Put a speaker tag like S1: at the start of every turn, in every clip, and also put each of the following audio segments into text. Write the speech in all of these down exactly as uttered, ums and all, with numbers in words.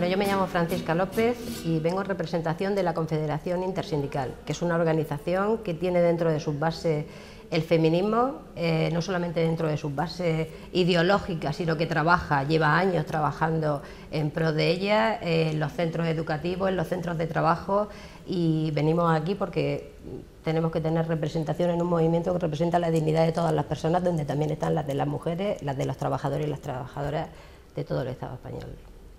S1: Bueno, yo me llamo Francisca López y vengo en representación de la Confederación Intersindical, que es una organización que tiene dentro de sus bases el feminismo, eh, no solamente dentro de sus bases ideológicas, sino que trabaja, lleva años trabajando en pro de ella, eh, en los centros educativos, en los centros de trabajo, y venimos aquí porque tenemos que tener representación en un movimiento que representa la dignidad de todas las personas, donde también están las de las mujeres, las de los trabajadores y las trabajadoras de todo el Estado español.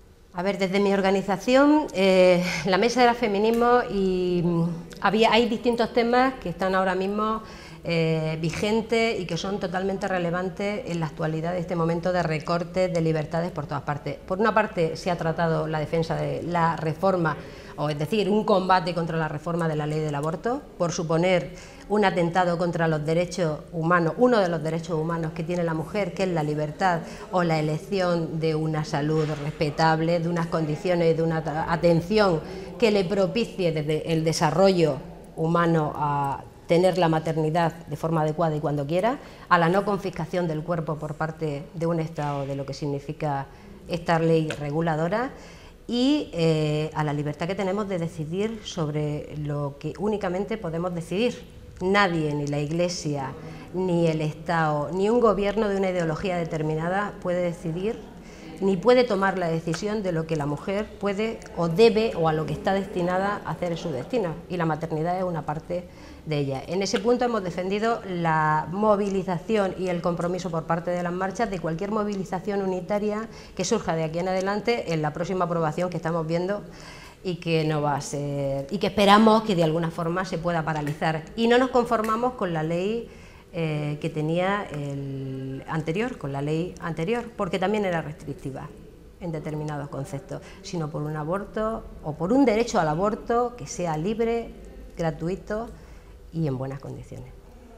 S1: A ver, desde mi organización, eh, la Mesa del Feminismo, y había, hay distintos temas que están ahora mismo eh, vigentes y que son totalmente relevantes en la actualidad de este momento de recortes de libertades por todas partes. Por una parte se ha tratado la defensa de la reforma, o es decir, un combate contra la reforma de la ley del aborto, por suponer un atentado contra los derechos humanos, uno de los derechos humanos que tiene la mujer, que es la libertad o la elección de una salud respetable, de unas condiciones, de una atención que le propicie desde el desarrollo humano a tener la maternidad de forma adecuada y cuando quiera, a la no confiscación del cuerpo por parte de un Estado, de lo que significa esta ley reguladora, y eh, a la libertad que tenemos de decidir sobre lo que únicamente podemos decidir. Nadie, ni la Iglesia, ni el Estado, ni un gobierno de una ideología determinada puede decidir, ni puede tomar la decisión de lo que la mujer puede o debe, o a lo que está destinada a hacer su destino, y la maternidad es una parte de ella. En ese punto hemos defendido la movilización y el compromiso por parte de las marchas de cualquier movilización unitaria que surja de aquí en adelante en la próxima aprobación que estamos viendo y que no va a ser, y que esperamos que de alguna forma se pueda paralizar. Y no nos conformamos con la ley eh, que tenía el anterior, con la ley anterior, porque también era restrictiva en determinados conceptos, sino por un aborto o por un derecho al aborto que sea libre, gratuito y en buenas condiciones.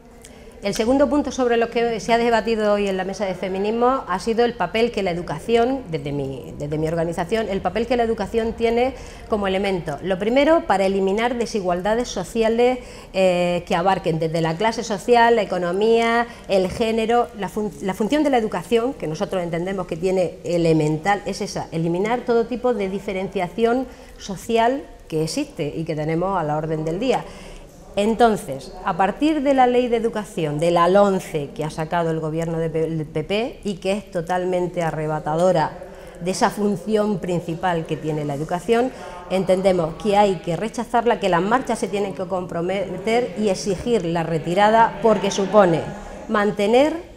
S1: El segundo punto sobre lo que se ha debatido hoy en la Mesa de Feminismo ha sido el papel que la educación, desde mi, desde mi organización, el papel que la educación tiene como elemento. Lo primero, para eliminar desigualdades sociales eh, que abarquen desde la clase social, la economía, el género. La, fun la función de la educación, que nosotros entendemos que tiene elemental, es esa, eliminar todo tipo de diferenciación social que existe y que tenemos a la orden del día. Entonces, a partir de la Ley de Educación, de la LOMCE que ha sacado el gobierno del P P y que es totalmente arrebatadora de esa función principal que tiene la educación, entendemos que hay que rechazarla, que las marchas se tienen que comprometer y exigir la retirada, porque supone mantener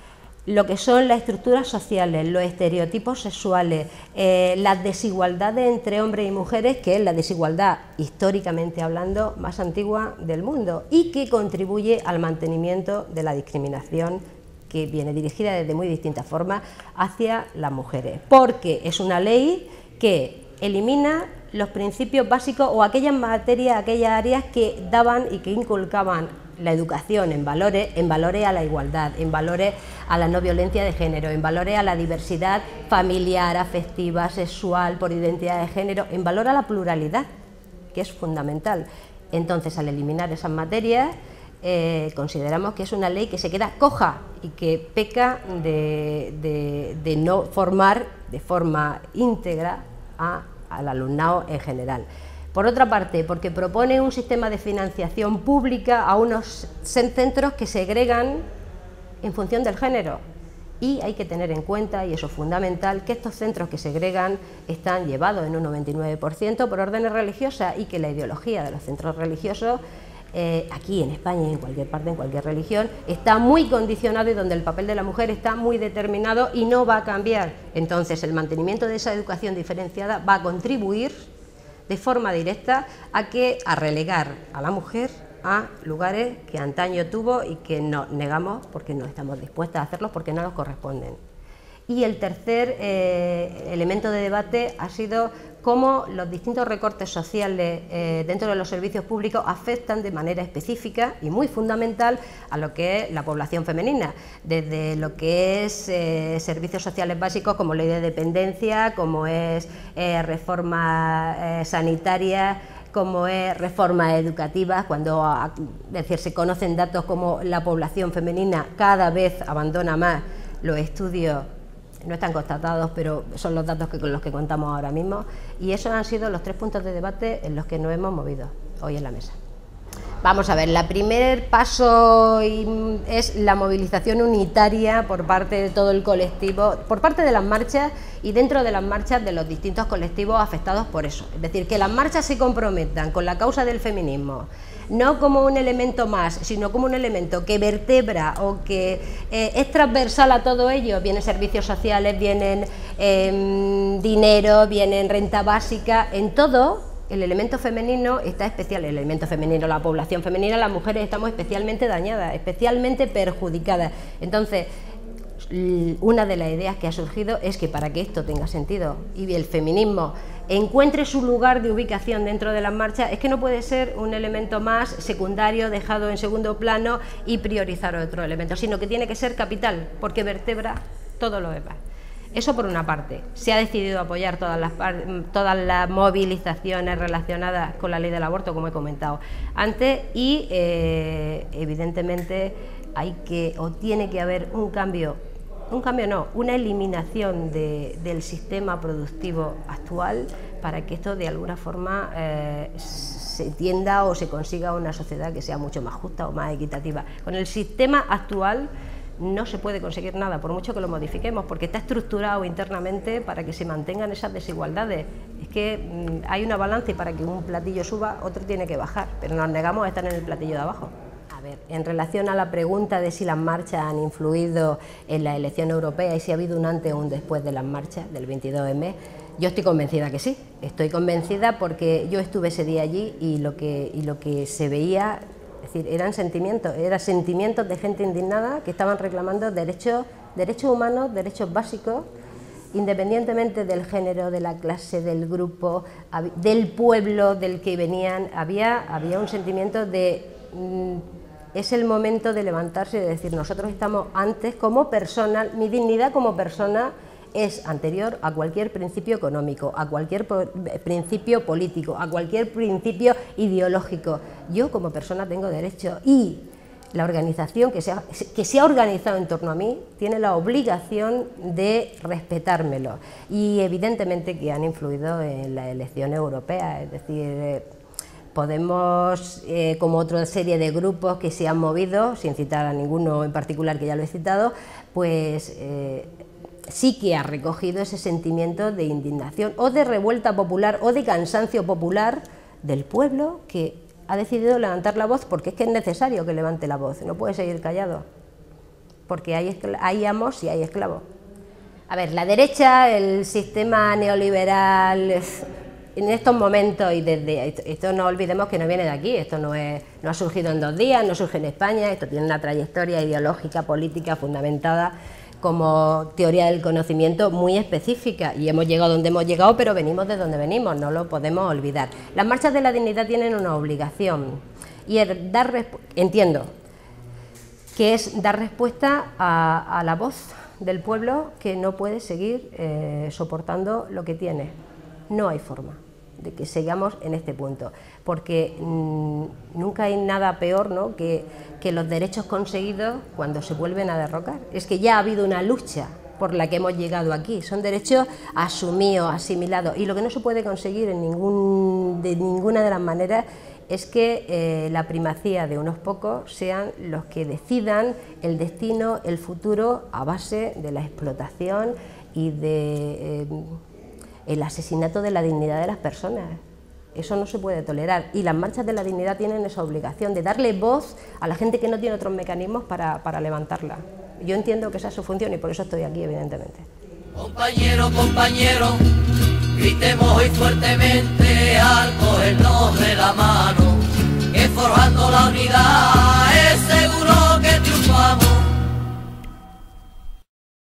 S1: lo que son las estructuras sociales, los estereotipos sexuales, eh, las desigualdades entre hombres y mujeres, que es la desigualdad, históricamente hablando, más antigua del mundo, y que contribuye al mantenimiento de la discriminación que viene dirigida desde muy distintas formas hacia las mujeres, porque es una ley que elimina los principios básicos o aquellas materias, aquellas áreas que daban y que inculcaban la educación en valores, en valores a la igualdad, en valores a la no violencia de género, en valores a la diversidad familiar, afectiva, sexual, por identidad de género, en valor a la pluralidad, que es fundamental. Entonces, al eliminar esas materias, eh, consideramos que es una ley que se queda coja y que peca de, de, de no formar de forma íntegra a, al alumnado en general. Por otra parte, porque propone un sistema de financiación pública a unos centros que segregan en función del género. Y hay que tener en cuenta, y eso es fundamental, que estos centros que segregan están llevados en un noventa y nueve por ciento por órdenes religiosas, y que la ideología de los centros religiosos, eh, aquí en España y en cualquier parte, en cualquier religión, está muy condicionado, y donde el papel de la mujer está muy determinado y no va a cambiar. Entonces, el mantenimiento de esa educación diferenciada va a contribuir de forma directa a que a relegar a la mujer a lugares que antaño tuvo y que nos negamos porque no estamos dispuestas a hacerlos, porque no nos corresponden. Y el tercer eh, elemento de debate ha sido cómo los distintos recortes sociales eh, dentro de los servicios públicos afectan de manera específica y muy fundamental a lo que es la población femenina, desde lo que es eh, servicios sociales básicos como ley de dependencia, como es eh, reforma eh, sanitaria, como es reformas educativas, cuando a, es decir, se conocen datos como la población femenina cada vez abandona más los estudios no están constatados, pero son los datos que, con los que contamos ahora mismo, y esos han sido los tres puntos de debate en los que nos hemos movido hoy en la mesa. Vamos a ver, el primer paso es la movilización unitaria por parte de todo el colectivo, por parte de las marchas y dentro de las marchas de los distintos colectivos afectados por eso. Es decir, que las marchas se comprometan con la causa del feminismo, no como un elemento más, sino como un elemento que vertebra o que eh, es transversal a todo ello. Vienen servicios sociales, vienen eh, dinero, vienen renta básica, en todo. El elemento femenino está especial, el elemento femenino, la población femenina, las mujeres estamos especialmente dañadas, especialmente perjudicadas. Entonces, una de las ideas que ha surgido es que para que esto tenga sentido y el feminismo encuentre su lugar de ubicación dentro de las marchas, es que no puede ser un elemento más secundario, dejado en segundo plano y priorizar otro elemento, sino que tiene que ser capital, porque vertebra todo lo demás. Eso por una parte. Se ha decidido apoyar todas las, todas las movilizaciones relacionadas con la ley del aborto, como he comentado antes, y eh, evidentemente hay que, o tiene que haber un cambio, un cambio no, una eliminación de, del sistema productivo actual para que esto de alguna forma eh, se tienda o se consiga una sociedad que sea mucho más justa o más equitativa. Con el sistema actual no se puede conseguir nada, por mucho que lo modifiquemos, porque está estructurado internamente para que se mantengan esas desigualdades. Es que mmm, hay una balanza y para que un platillo suba, otro tiene que bajar, pero nos negamos a estar en el platillo de abajo. A ver, en relación a la pregunta de si las marchas han influido en la elección europea y si ha habido un antes o un después de las marchas del veintidós eme, yo estoy convencida que sí. Estoy convencida porque yo estuve ese día allí y lo que, y lo que se veía... Es decir, eran sentimientos, eran sentimientos de gente indignada que estaban reclamando derechos, derechos humanos, derechos básicos, independientemente del género, de la clase, del grupo, del pueblo del que venían. Había, había un sentimiento de... Mmm, es el momento de levantarse y de decir, nosotros estamos antes como persona, mi dignidad como persona es anterior a cualquier principio económico, a cualquier principio político, a cualquier principio ideológico. Yo como persona tengo derecho y la organización que se ha, que se ha organizado en torno a mí tiene la obligación de respetármelo y evidentemente que han influido en la elección europea, es decir, eh, Podemos, eh, como otra serie de grupos que se han movido, sin citar a ninguno en particular que ya lo he citado, pues eh, sí que ha recogido ese sentimiento de indignación o de revuelta popular o de cansancio popular del pueblo que ha decidido levantar la voz, porque es que es necesario que levante la voz, no puede seguir callado, porque hay, hay amos y hay esclavos. A ver, la derecha, el sistema neoliberal, en estos momentos, y desde esto no olvidemos que no viene de aquí, esto no, es, no ha surgido en dos días, no surge en España, esto tiene una trayectoria ideológica, política, fundamentada como teoría del conocimiento muy específica, y hemos llegado donde hemos llegado, pero venimos de donde venimos, no lo podemos olvidar. Las marchas de la dignidad tienen una obligación, y es dar, entiendo, que es dar respuesta a, a la voz del pueblo que no puede seguir eh, soportando lo que tiene. No hay forma de que sigamos en este punto, porque mmm, nunca hay nada peor, ¿no?, que, que los derechos conseguidos cuando se vuelven a derrocar. Es que ya ha habido una lucha por la que hemos llegado aquí, son derechos asumidos, asimilados, y lo que no se puede conseguir en ningún, de ninguna de las maneras es que eh, la primacía de unos pocos sean los que decidan el destino, el futuro, a base de la explotación y de... Eh, el asesinato de la dignidad de las personas. Eso no se puede tolerar, y las marchas de la dignidad tienen esa obligación de darle voz a la gente que no tiene otros mecanismos para, para levantarla. Yo entiendo que esa es su función y por eso estoy aquí, evidentemente.
S2: Compañero, compañero, gritemos hoy fuertemente al